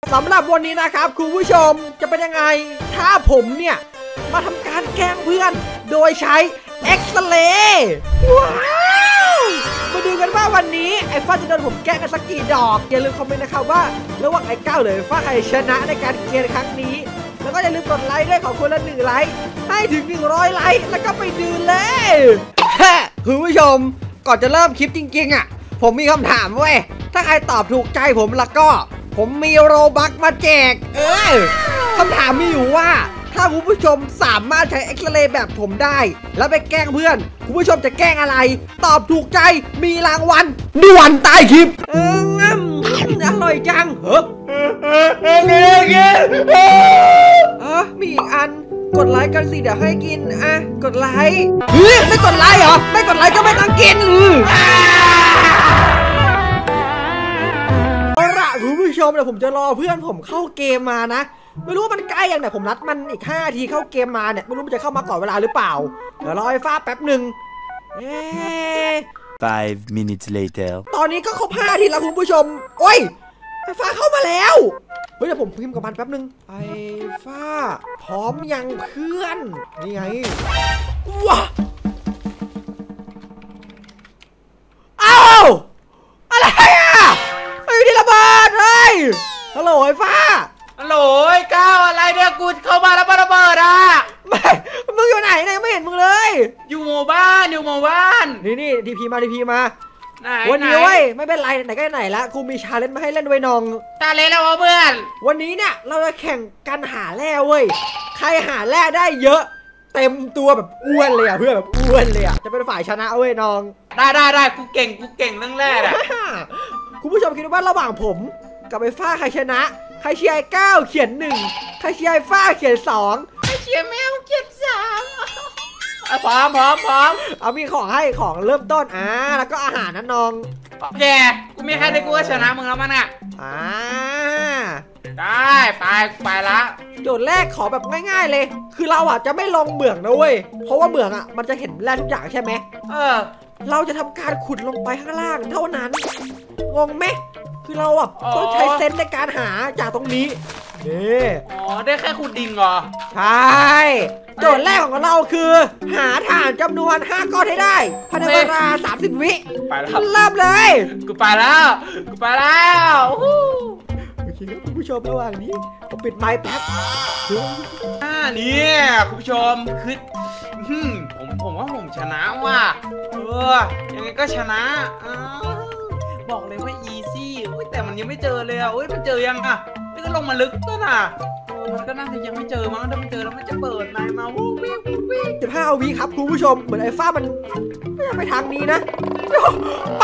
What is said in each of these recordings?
สำหรับวันนี้นะครับคุณผู้ชมจะเป็นยังไงถ้าผมเนี่ยมาทำการแกล้งเพื่อนโดยใช้เอ็กซเรย์ว้าวมาดูกันว่าวันนี้ไอ้ฟ้าจะโดนผมแกล้งกันสักกี่ดอกอย่าลืมคอมเมนต์นะครับว่าระหว่างไอ้ก้าวหรือฟ้าใครชนะในการเกมครั้งนี้แล้วก็อย่าลืมกดไลค์ด้วยของคนละ1 ไลค์ให้ถึง100 ไลค์แล้วก็ไปดูเลยคุณผู้ชมก่อนจะเริ่มคลิปจริงๆอ่ะผมมีคำถามเว้ยถ้าใครตอบถูกใจผมแล้วก็ผมมีโรบัคมาแจกคำถามมีอยู่ว่าถ้าคุณผู้ชมสามารถใช้เอ็กซเรย์แบบผมได้แล้วไปแกล้งเพื่อนคุณผู้ชมจะแกล้งอะไรตอบถูกใจมีรางวัลด่วนใต้คลิปอร่อยจังมีอีกอันกดไลค์กันสิเดี๋ยวให้กินกดไลค์ไม่กดไลค์เหรอไม่กดไลค์ก็ไม่ต้องกินเอาล่ะคุณผู้ชมเดี๋ยวผมจะรอเพื่อนผมเข้าเกมมานะไม่รู้ว่ามันใกล้ยังเนี่ยผมนัดมันอีก5 นาทีเข้าเกมมาเนี่ยไม่รู้มันจะเข้ามาก่อนเวลาหรือเปล่าเดี๋ยวรอไอ้ฟ้าแป๊บหนึ่ง 5 minutes later ตอนนี้ก็ครบ5 นาทีแล้วคุณผู้ชมโอ้ยไอ้ฟ้าเข้ามาแล้วเฮ้ยเดี๋ยวผมพิมพ์กับมันแป๊บหนึ่งไอ้ฟ้าพร้อมยังเพื่อนนี่ไงว้าอ้าวอะไรไอ้ที่ระเบิดเฮ้ยฮัลโหลไอ้ฟ้าฮัลโหลไอ้ก้าวอะไรเนี่ยกูเข้ามาแล้วระเบิดไม่มึงอยู่ไหนเนี่ยไม่เห็นมึงเลยอยู่หมู่บ้านนี่ทีพีมาวันนี้เว้ยไม่เป็นไรไหนก็ไหนละกูมีชาเลนจ์มาให้เล่นไว้น้องชาเลนจ์แล้วเพื่อนวันนี้เนี่ยเราจะแข่งกันหาแร่เว้ยใครหาแร่ได้เยอะเต็มตัวแบบอ้วนเลยเพื่อนแบบอ้วนเลยจะเป็นฝ่ายชนะเว้ยน้องได้กูเก่งเรื่องแร่คุณผู้ชมคิดว่าระหว่างผมกับไอ้ฟ้าใครชนะใครเชียร์ก้าวเขียน1ใครเชียร์ฟ้าเขียน2 ใครเชียร์แมวเขียน3พร้อมเอามีของให้ของเริ่มต้นแล้วก็อาหารนะน้องโอเคกูมีแค่ได้กูก็ชนะมึงแล้วมั้งได้ไปละโจทย์แรกขอแบบง่ายๆเลยคือเราจะไม่ลงเหมืองนะเว้ยเพราะว่าเหมืองมันจะเห็นแร่ทุกอย่างใช่ไหมเราจะทำการขุดลงไปข้างล่างเท่านั้นงงไหมคือเราต้องใช้เซนส์ในการหาจากตรงนี้ได้แค่ขุดดินเหรอใช่โจทย์แรกของเราคือหาถ่านจำนวน5 ก้อนให้ได้ภายในเวลา30 วิไปแล้วเริ่มเลยกูไปแล้วโอเคครับคุณผู้ชมระหว่างนี้ผมปิดไมค์แป๊บนี่คุณผู้ชมคือผมว่าผมชนะว่ะยังไงก็ชนะบอกเลยว่าอีซี่แต่มันยังไม่เจอเลยมันเจอยังไม่ก็ลงมาลึกก็น่ะมันก็น่าจะยังไม่เจอมั้งถ้ามันเจอแล้วมันจะเปิดนายมา 15 วิครับคุณผู้ชมเหมือนไอ้ฟ้ามันไปทางนี้นะไป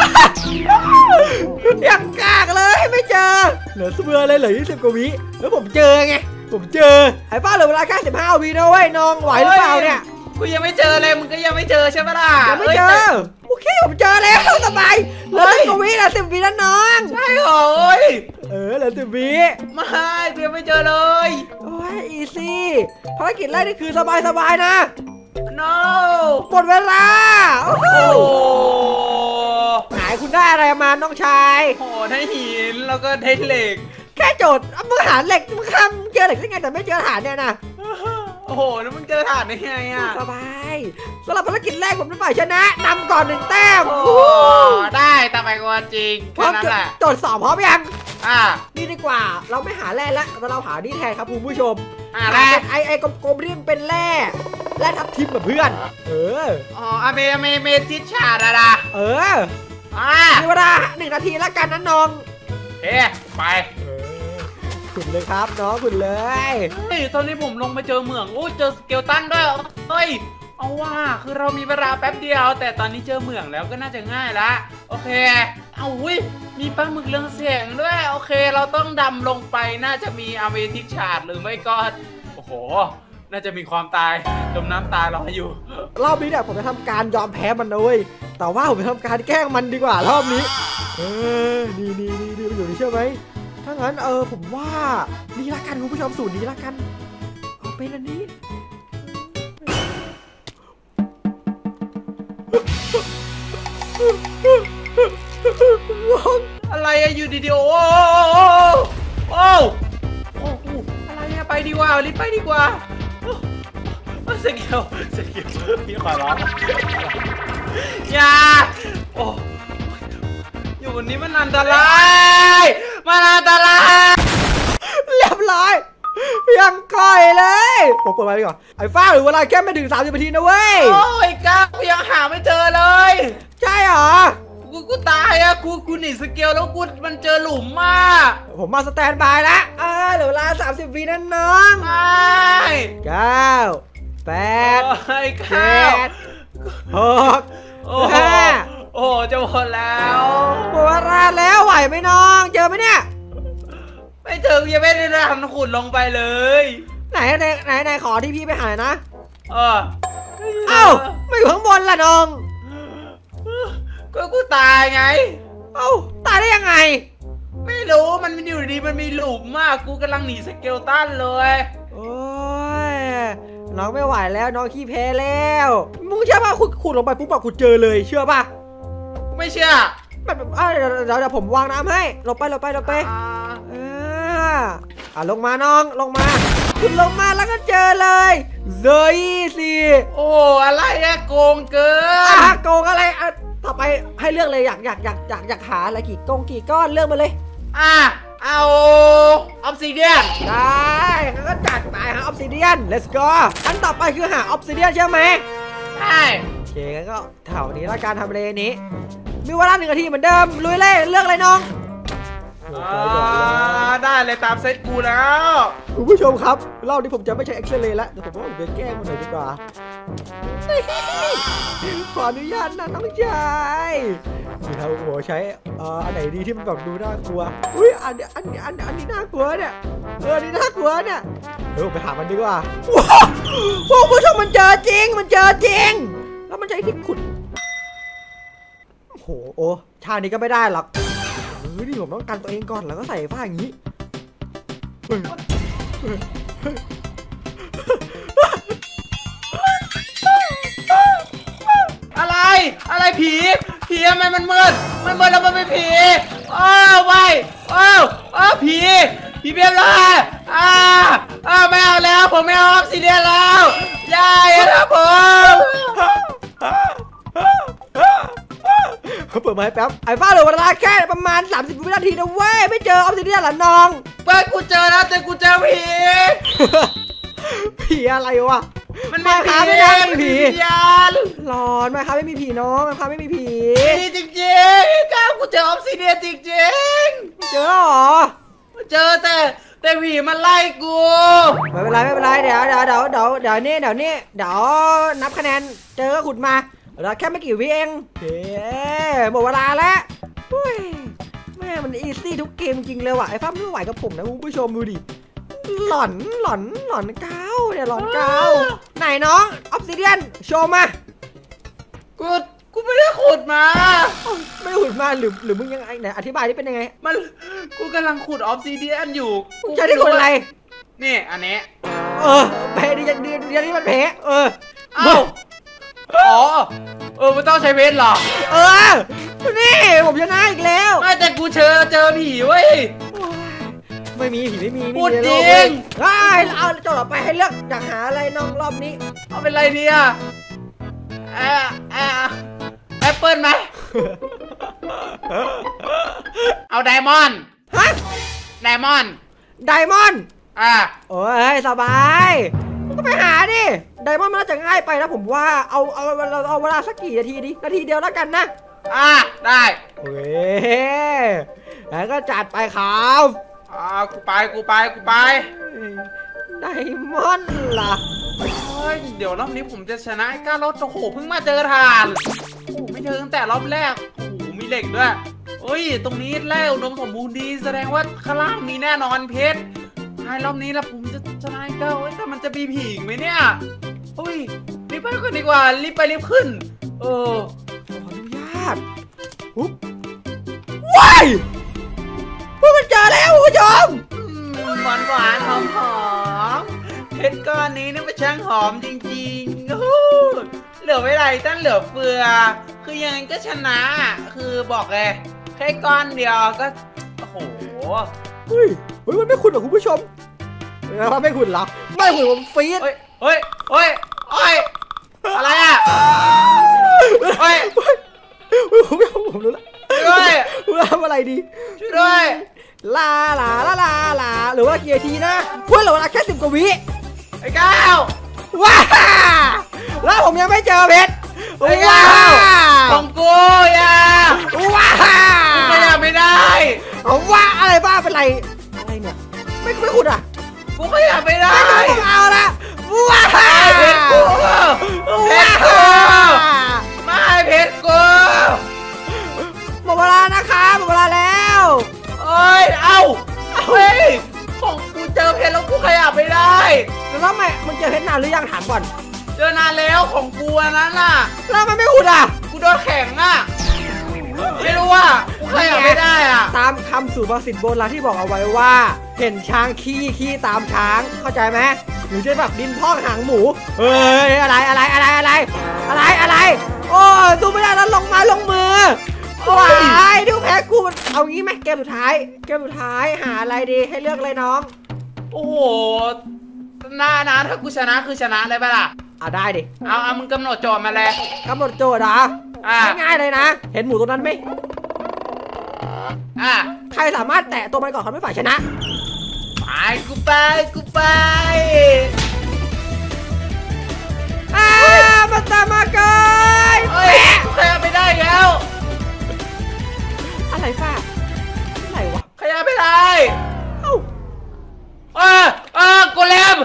ยังกากเลยไม่เจอเหลือเสือเลยเหลือ20 กว่าวิแล้วผมเจอไงไอ้ฟ้าเหลือเวลาแค่15 วินะเว้ยน้องไหวหรือเปล่าเนี่ยกูยังไม่เจอเลยมึงก็ยังไม่เจอใช่ไหมล่ะยังไม่เจอโอเคผมเจอแล้วสบายเหลือ10 กว่าวินะ10 วิแล้วน้องใช่เหรอเหลือ10 วิไม่กูยังไม่เจอเลยอีซี่ภารกิจแรกนี่คือสบายนะ no หมดเวลาไหนคุณได้อะไรมาน้องชายได้หินแล้วก็ได้เหล็กแค่โจทย์มึงหาเหล็กมึงเจอเหล็กได้ไงแต่ไม่เจอฐานเนี่ยนะแล้วมึงเจอฐานได้ไงสบายสำหรับภารกิจแรกผมเป็นฝ่ายชนะนำก่อน1 แต้มได้ต่อไปกว่าจริงแค่นั้นแหละโจทย์2พร้อมยังนี่ดีกว่าเราไม่หาแร่แล้วเราหานี่แทนครับคุณผู้ชมเป็นไอๆกลมๆที่เป็นแร่ทับทิมกับเพื่อนเมทิชาดามีเวลา1 นาทีแล้วกันนะน้องไปขุดเลยครับน้องขุดเลยตอนนี้ผมลงมาเจอเหมืองเจอสเกลตันด้วยเอาว่าคือเรามีเวลาแป๊บเดียวแต่ตอนนี้เจอเหมืองแล้วก็น่าจะง่ายละโอเคมีปลาหมึกเรืองแสงด้วยโอเคเราต้องดำลงไปน่าจะมีอเมทิชาดหรือไม่ก็น่าจะมีความตายจมน้ำตายรออยู่รอบนี้เนี่ยผมจะทำการยอมแพ้มันนะเว้ยแต่ว่าผมจะทำการแกล้งมันดีกว่ารอบนี้ดีอยู่นี่ใช่ไหมถ้างั้นผมว่านี่ละกันคุณผู้ชมสูตรนี้ละกันเอาเป็นอันนี้อะไรอยู่ดีๆรีบไปดีกว่าสเกลพี่ขอร้องอย่าโอ้อยู่บนนี้มันอันตรายเรียบร้อยยังก่อยเลยผมเปิดไว้ก่อนไอ้ฟ้าหรือเวลาแค่ไม่ถึง30 นาทีนะเว้ยโอ้ยก้าวยังหาไม่เจอเลยใช่เหรอกูตายอะกูหนีสเกลแล้วกูมันเจอหลุมมากผมมาสแตนบายแล้วเหลือเวลา30 วินั่นน้อง9 8 7 6 5 โอ้จะหมดแล้วหมดเวลาแล้วไหวไหมน้องเจอไหมเนี่ยไม่เจอยังไม่ได้ทำขุดลงไปเลยไหนขอที่พี่ไปหานะเอ้าไม่อยู่ข้างบนล่ะน้องก็กูตายไงตายได้ยังไงไม่รู้มันอยู่ดีมันมีหลุมมากกูกำลังหนีสเกลตันเลยโอ้ยน้องไม่ไหวแล้วน้องขี้แพ้แล้วมึงเชื่อป่ะขุดลงไปปุ๊บแบบขุดเจอเลยเชื่อป่ะไม่เชื่อแบบเดี๋ยวผมวางน้ำให้ลงไปลงมาน้องลงมาคุณลงมาแล้วก็เจอเลยเซยสิโอ้อะไรอะโกงเกินโกงอะไรต่อไปให้เลือกเลยอยากหาอะไรกี่ก้อนเลือกมาเลยเอาออฟซิเดียนได้ก็จัดไปหาออฟซิเดียน let's go อันต่อไปคือหาออฟซิเดียนใช่ไหมใช่โอเคก็แถวนี้แล้วการทำเลนี้มีเวลา1 นาทีเหมือนเดิมลุยเลยเลือกเลยน้องได้เลยตามเซตกูแล้วคุณผู้ชมครับรอบนี้ผมจะไม่ใช้เอ็กซ์เรย์แล้วเดี๋ยวผมว่าผมจะแก้มันหน่อยดีกว่าขออนุญาตนะน้องชายนี่ครับผมใช้อันไหนดีที่มันแบบดูน่ากลัวอุ้ยอันนี้น่ากลัวเนี่ยอันนี้น่ากลัวเนี่ยไปหามันดีกว่าคุณผู้ชมมันเจอจริงแล้วมันใช้ที่ขุดโอ้ชานี้ก็ไม่ได้หรอกนี่ผมต้องกันตัวเองก่อนแล้วก็ใส่ผ้าอย่างนี้อะไรผีทำไมมันมืดแล้วมันเป็นผีผีเบี้ยเลยไม่เอาแล้วผมไม่เอาออฟซิเดียนแล้วยายนะผมเปิดมาให้แป๊บไอ้ฟ้าเหลือเวลาแค่ประมาณ30 วินาทีนะเว้ยไม่เจอออฟซิเดียนหรอน้องเปิดกูเจอแล้วแต่กูเจอผีอะไรวะมันไม่ค้าไม่ได้ผีหลอนไม่ค้าไม่มีผีน้องไม่ค้าไม่มีผีจริงๆก้าวกูเจอออฟซิเดียนจริงๆเจอหรอเจอแต่ผีมันไล่กูไม่เป็นไรเดี๋ยวนี่เดี๋ยวนับคะแนนเจอก็ขุดมาเราแค่ไม่กี่วิเองหมดเวลาแล้วแม่มันอีซี่ทุกเกมจริงเลยว่ะไอ้ฟ้าไม่ไหวกับผมนะคุณผู้ชมดูดิหลอนเก้าเนี่ยหลอนเก้าไหนน้องออฟซิเดียนโชว์มากูไม่ได้ขุดมาไม่ขุดมาหรือมึงยังไงไหนอธิบายที่เป็นยังไงมันกูกำลังขุดออฟซิเดียนอยู่ใช่ที่ขุดอะไรนี่อันนี้เพดีนี่มันเพไม่ต้องใช้เพชรหรอนี่ผมชนะอีกแล้วไม่แต่กูเจอผีเว้ยไม่มีผีไม่มีพูดจริงเอาจบไปให้เลือกอยากหาอะไรน้องรอบนี้เอาเป็นไรเนี่ยแอปเปิลไหมเอาไดมอนด์ไดมอนด์โอ้ยสบายก็ไปหาดิไดมอนด์มันน่าจะง่ายไปนะผมว่าเอาเวลาสักกี่นาทีดินาทีเดียวแล้วกันนะได้แล้วก็จัดไปครับกูไปไดมอนด์ล่ะเดี๋ยวรอบนี้ผมจะชนะไอ้ก้ารถโอ้โหเพิ่งมาเจอทานไม่เจอตั้งแต่รอบแรกโอ้โหมีเหล็กด้วยตรงนี้แร่อุดมสมบูรณ์ดีแสดงว่าข้างล่างมีแน่นอนเพชรรอบนี้ละผมจะชนะไอ้ก้าแต่มันจะมีผีไหมเนี่ยรีบไปก่อนดีกว่ารีบไปรีบขึ้นขออนุญาตว้ายพวกมันเจอแล้วคุณผู้ชมหวานหอมเพชรก้อนนี้นี่มันช่างหอมจริงๆเหลือไม่ไรตั้งเหลือเฟือคือยังไงก็ชนะคือบอกเลยแค่ก้อนเดียวก็โอ้โหมันไม่คุณหรอคุณผู้ชมแล้วไม่ขุดเหรอไม่ขุดผมฟีดเฮ้ยเฮ้ยเฮ้ยเฮ้ยอะไรอ่ะเฮ้ยผมรู้แล้วช่วยด้วยผมทำอะไรดีช่วยด้วยลาหรือว่าเกียร์ทีนะเพื่อนเหลือเวลาแค่10 กว่าวิไอ้ก้าวว้าแล้วผมยังไม่เจอเพชรไอ้ว้าก้าวของกูอย่าว้ากูขยับไม่ได้ว้าอะไรบ้าเป็นไรอะไรเนี่ยไม่ขุดอ่ะกูขยับไม่ได้ไม่เอาละว้าเพชรกูเพชรกูไม่เพชรกูหมดเวลานะคะหมดเวลาแล้วเอ้ยเอ้าเฮ้ยของกูเจอเพชรแล้วกูขยับไม่ได้แล้วทำไมมึงเจอเพชรนานหรือยังถามก่อนเจอนานแล้วของกูอันนั้นน่ะแล้วมันไม่ขุดอ่ะกูโดนแข็งอ่ะไม่รู้ว่ากูขยับไม่ได้อ่ะตามคำสุภาษิตโบราณที่บอกเอาไว้ว่า เห็นช้างขี้ตามช้างเข้าใจไหมหรือจะแบบดินพอกหางหมูเฮ้ยอะไรโอ้ดูไม่ได้แล้วลงไม้ลงมือว้ายดูแพ้กูเอางี้ไหมเกมสุดท้ายหาอะไรดีให้เลือกเลยน้องโอ้โหนะถ้ากูชนะคือชนะเลยปะล่ะได้ดิเอามึงกำหนดโจทย์มาเลยกำหนดโจทย์ง่ายๆเลยนะ เห็นหมูตัวนั้นไหม ใครสามารถแตะตัวมันก่อนเขาไม่ฝ่ายชนะกูไปมาตามมาเกยเฮ้ยกูขยับไม่ได้แล้วอะไรฟ้าอะไรวะขยับไม่ได้เอ้าโกเลม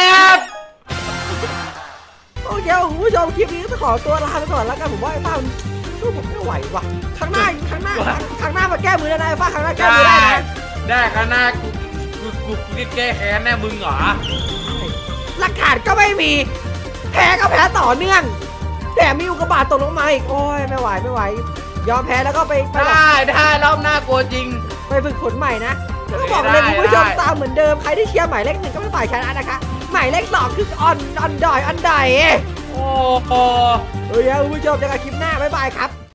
โอเคคุณผู้ชมคลิปนี้จะขอตัวลาไปก่อนแล้วกันผมว่าไอ้ฟ้ามันสู้ผมไม่ไหวว่ะครั้งหน้ามาแก้มือได้นะไอ้ฟ้าครั้งหน้าแก้มือได้นะได้ข้างหน้ากูแก้แค้นแน่มึงเหรอหลักฐานก็ไม่มีแพ้ก็แพ้ต่อเนื่องแต่มีอุกกาบาตตกลงมาอีกโอ้ยไม่ไหวยอมแพ้แล้วก็ไปได้รอบหน้ากลัวจริงไปฝึกฝนใหม่นะแล้วก็บอกเลยคุณผู้ชมตามเหมือนเดิมใครที่เชียร์หมายเลข 1ก็เป็นฝ่ายชนะนะคะหมายเลข 2คือออนดอยโอ้โหเฮ้ยคุณผู้ชมเจอกันคลิปหน้าบ๊ายบายครับ